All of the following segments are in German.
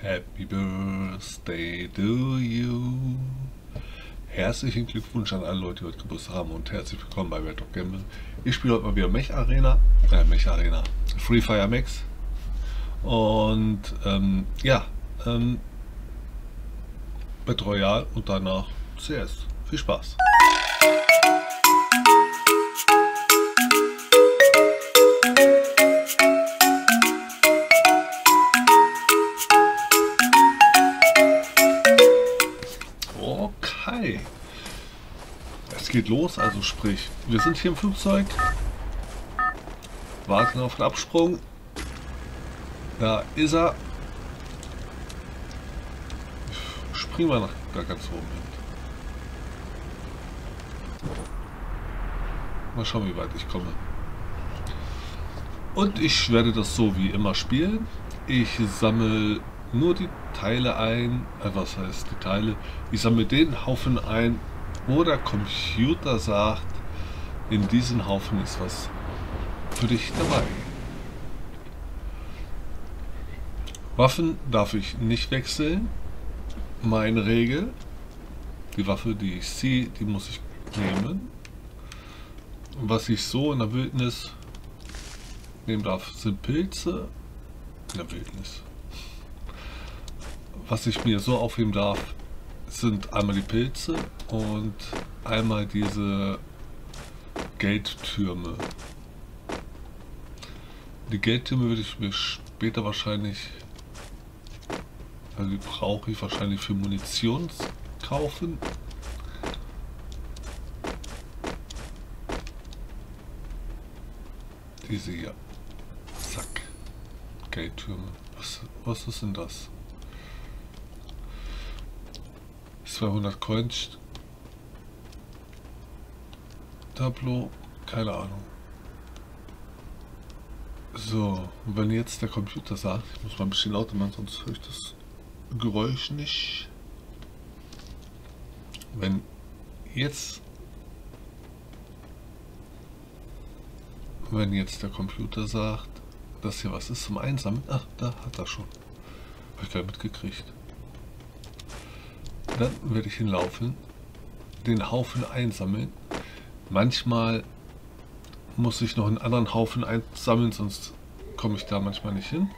Happy Birthday to you. Herzlichen Glückwunsch an alle Leute, die heute Geburtstag haben und herzlich willkommen bei Red Dog Gamble. Ich spiele heute mal wieder Mech Arena, Free Fire Max. Und Battle Royale und danach CS. Viel Spaß. Okay. Es geht los, also sprich, wir sind hier im Flugzeug, warten auf den Absprung. Da ist er. Springen wir nach da ganz oben hin. Mal schauen, wie weit ich komme. Und ich werde das so wie immer spielen. Ich sammle nur die Teile ein. Was heißt die Teile? Ich sammle den Haufen ein, wo der Computer sagt, in diesem Haufen ist was für dich dabei. Waffen darf ich nicht wechseln. Meine Regel. Die Waffe, die ich ziehe, die muss ich nehmen. Was ich so in der Wildnis nehmen darf, sind Pilze. In der Wildnis. Was ich mir so aufheben darf, sind einmal die Pilze und einmal diese Geldtürme. Die Geldtürme würde ich mir später wahrscheinlich, also die brauche ich wahrscheinlich für Munition kaufen. Diese hier. Zack. Geldtürme. Was ist denn das? 200 Coins. Tableau. Keine Ahnung. So, und wenn jetzt der Computer sagt, ich muss mal ein bisschen lauter machen, sonst höre ich das Geräusch nicht. Wenn jetzt der Computer sagt, dass hier was ist zum Einsammeln, ach, da hat er schon. Habe ich gar nicht mitgekriegt. Dann werde ich hinlaufen, den Haufen einsammeln. Manchmal muss ich noch einen anderen Haufen einsammeln, sonst komme ich da manchmal nicht hin.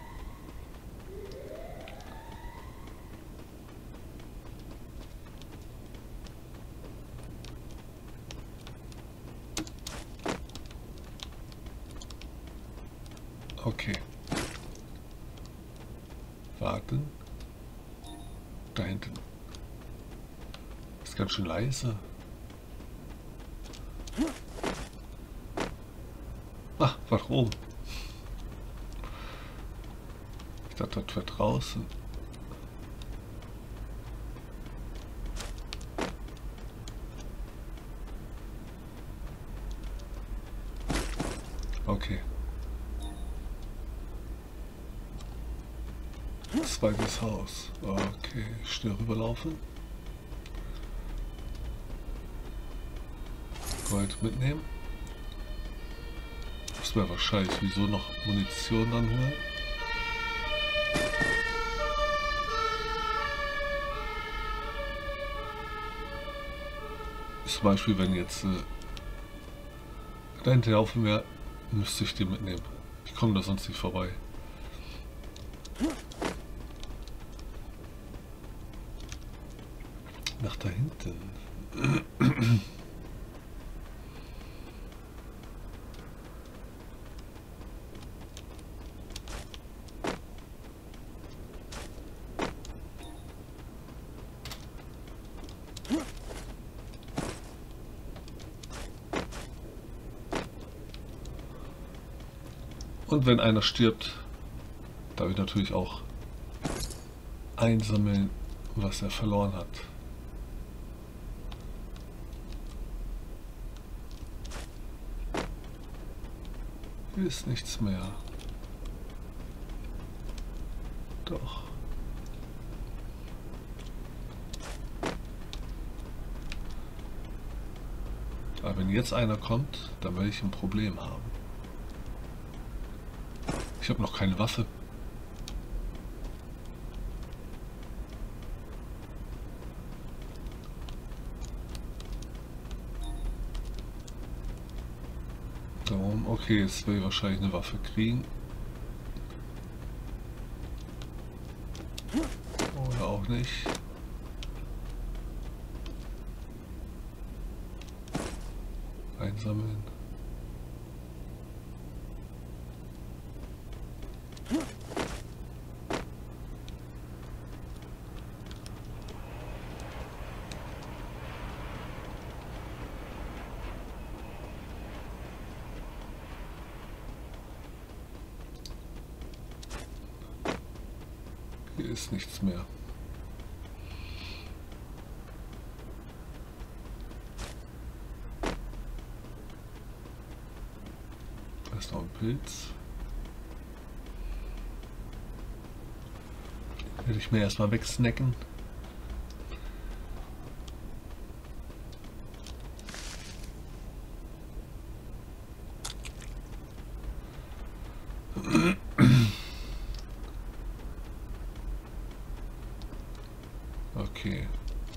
Okay. Warten. Da hinten. Ist ganz schön leise. Ach, war doch oben. Ich dachte, das wäre draußen. Okay. Zweites Haus. Okay, schnell rüberlaufen. Gold mitnehmen. Muss mir wahrscheinlich wieso noch Munition dann holen. Zum Beispiel, wenn jetzt dahinter laufen wäre, müsste ich den mitnehmen. Ich komme da sonst nicht vorbei. Nach da hinten. Und wenn einer stirbt, darf ich natürlich auch einsammeln, was er verloren hat. Hier ist nichts mehr. Doch. Aber wenn jetzt einer kommt, dann werde ich ein Problem haben. Ich habe noch keine Waffe. Okay, jetzt will ich wahrscheinlich eine Waffe kriegen. Oder auch nicht. Einsammeln. Hier ist nichts mehr. Da ist noch ein Pilz. Den werde ich mir erstmal wegsnacken. Okay.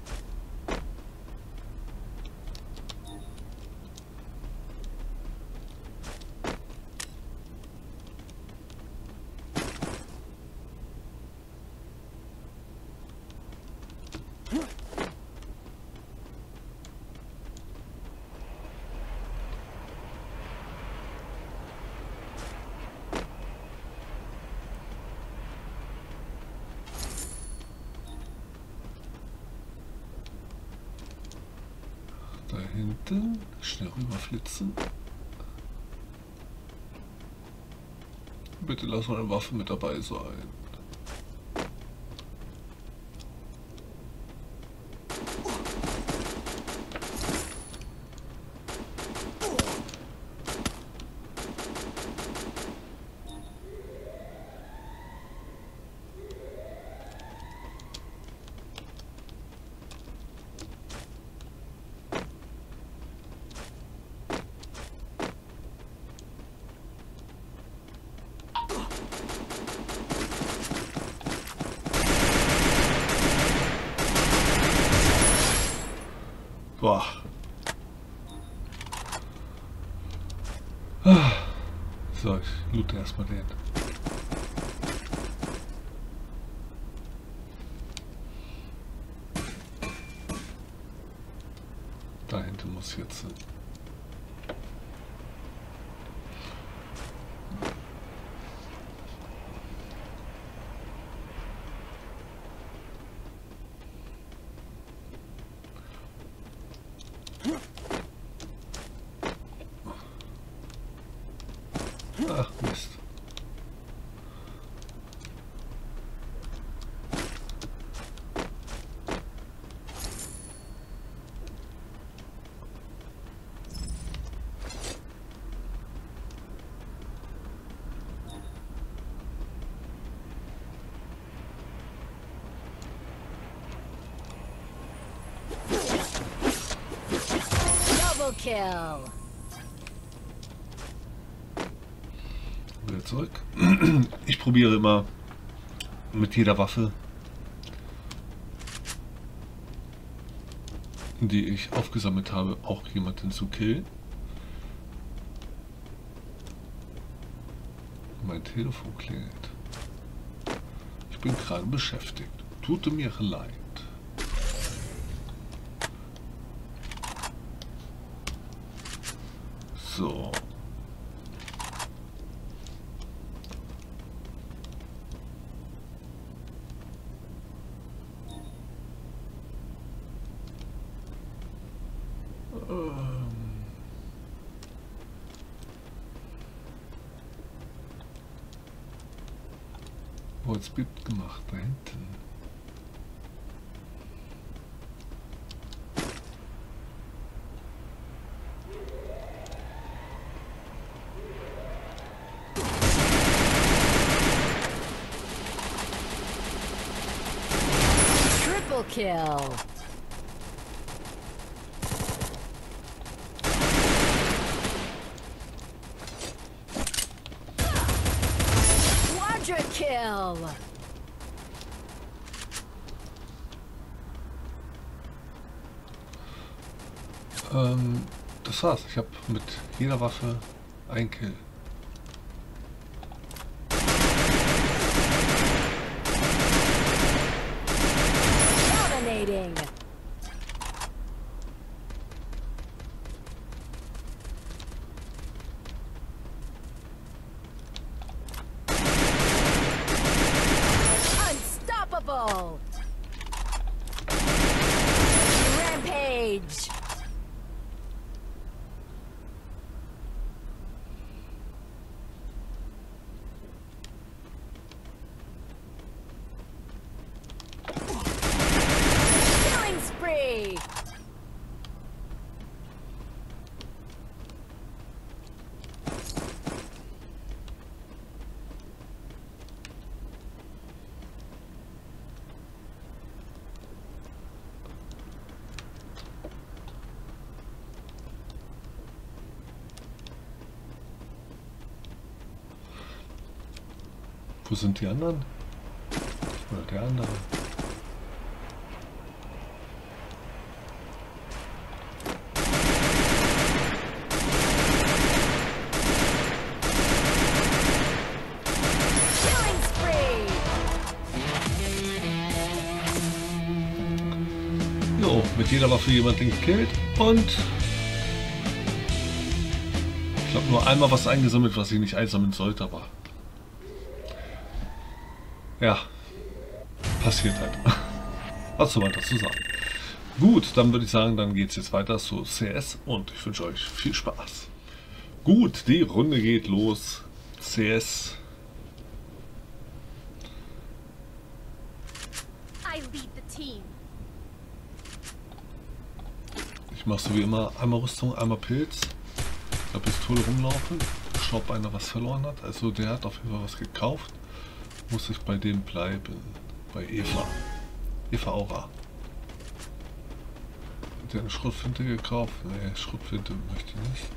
Da hinten schnell rüberflitzen. Bitte lass mal eine Waffe mit dabei sein. Boah. So, ich loote erstmal den. Da hinten muss ich jetzt hin. Ach Mist. Double kill. Wieder zurück. Ich probiere immer mit jeder Waffe, die ich aufgesammelt habe, auch jemanden zu killen. Mein Telefon klingelt. Ich bin gerade beschäftigt. Tut mir leid. So. Wo hat's Bip gemacht? Da hinten. Triple kill. Quadra kill. Das war's. Ich habe mit jeder Waffe Ein Kill. Dominating. Unstoppable. Rampage. Killing spree. Wo sind die anderen? Oder der andere? Killing spree. Jo, mit jeder Waffe jemanden gekillt und ich habe nur einmal was eingesammelt, was ich nicht einsammeln sollte, aber ja, passiert halt. Was soll man dazu sagen? Gut, dann würde ich sagen, dann geht es jetzt weiter zu CS und ich wünsche euch viel Spaß. Gut, die Runde geht los. CS. I lead the team. Ich mache so wie immer einmal Rüstung, einmal Pilz. Der Pistole rumlaufen. Schaut, ob einer was verloren hat. Also der hat auf jeden Fall was gekauft. Muss ich bei dem bleiben. Bei Eva. Eva Aura. Hat der eine Schrotflinte gekauft? Nee, Schrotflinte möchte ich nicht.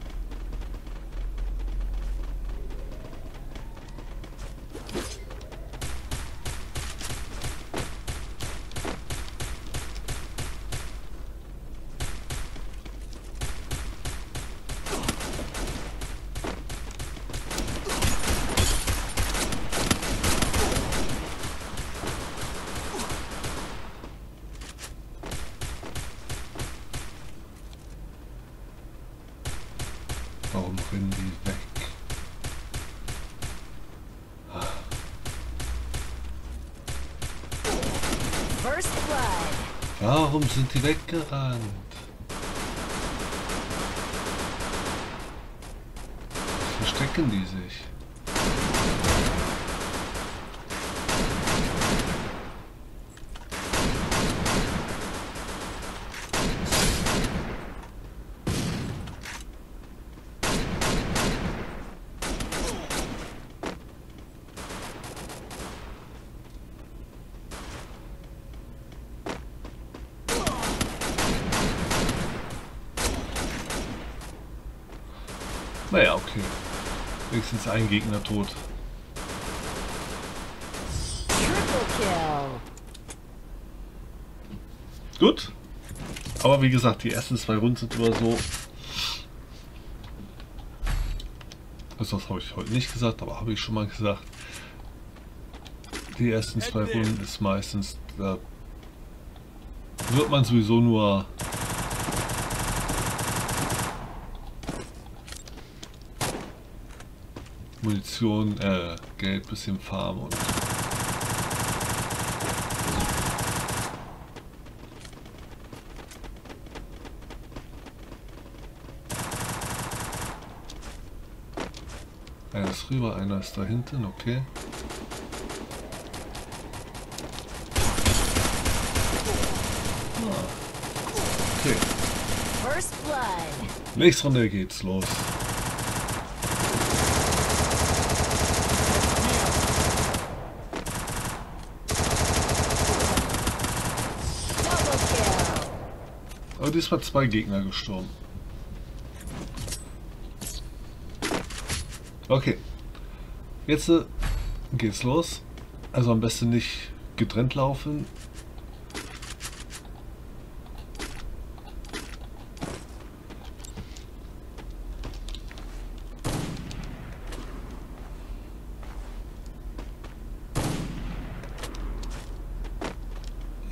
Warum rennen die weg? First blood. Warum sind die weggerannt? Verstecken die sich? Naja, okay. Wenigstens ein Gegner tot. Triple kill. Gut. Aber wie gesagt, die ersten 2 Runden sind immer so. Also das habe ich heute nicht gesagt, aber habe ich schon mal gesagt. Die ersten 2 Runden ist meistens, da wird man sowieso nur Munition, Geld, bisschen Farm und einer ist rüber, einer ist da hinten, okay. Okay, First blood. nächste Runde geht's los. Double kill. Aber diesmal 2 Gegner gestorben. Okay, jetzt geht's los. Also am besten nicht getrennt laufen.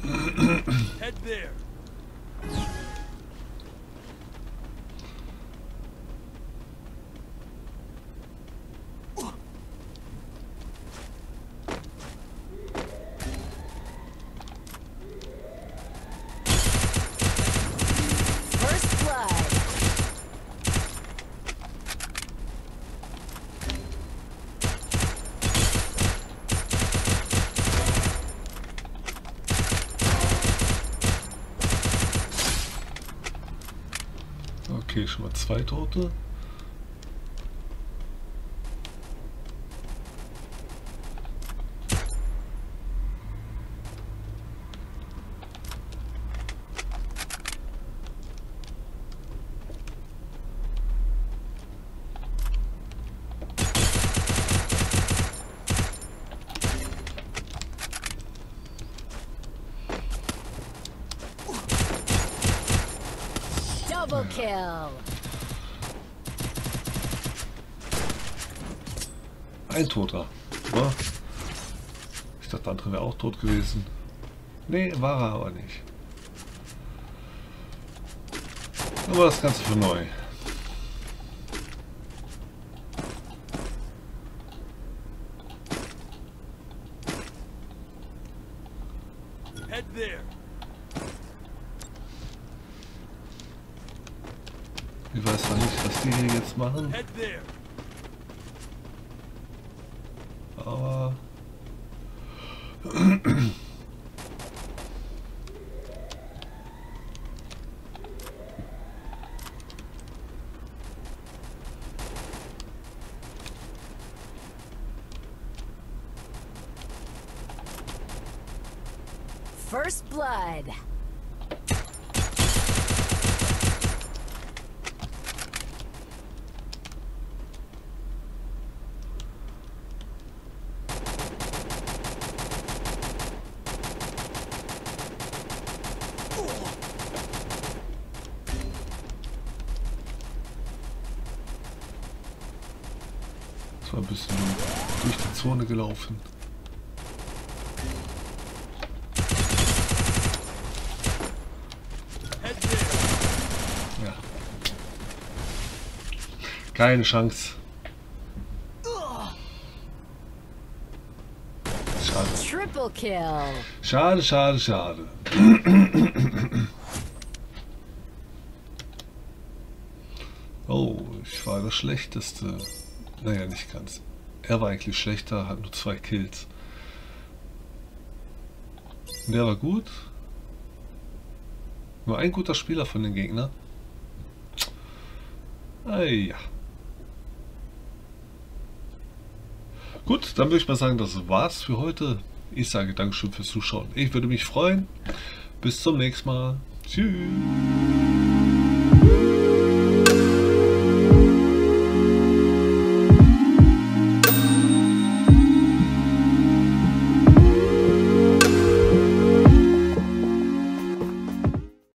Head there. First blood. Okay, schon mal 2 Tote. Double kill. Ein Toter. Ja. Ich dachte, der andere wäre auch tot gewesen. Nee, war er aber nicht. Aber das Ganze für neu. Head there. Ich weiß noch nicht, was die hier jetzt machen, Head there. aber First blood. es war ein bisschen durch die Zone gelaufen. Head there. Ja. Keine Chance. Schade. Triple kill. Schade, schade, schade. Oh, ich war das Schlechteste. Naja, nicht ganz. Er war eigentlich schlechter, hat nur 2 Kills. Und der war gut. Nur ein guter Spieler von den Gegnern. Ja. Gut, dann würde ich mal sagen, das war's für heute. Ich sage Dankeschön fürs Zuschauen. Ich würde mich freuen. Bis zum nächsten Mal. Tschüss.